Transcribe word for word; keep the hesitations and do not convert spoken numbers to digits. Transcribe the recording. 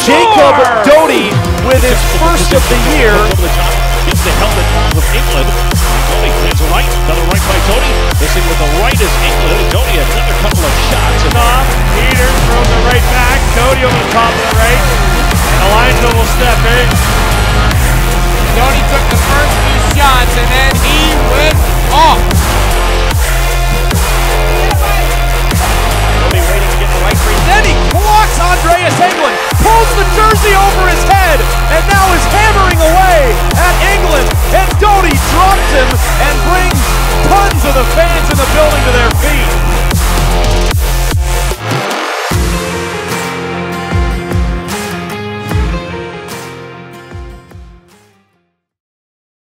Jacob Doty with his first of the year. Gets the helmet of England. Doty hands a right, another right by Doty. Missing with the right is England. Doty another couple of shots. Off. Peter throws it right back. Doty over the top of the right. And Elijah will step in. Doty took the first two shots and then he went off.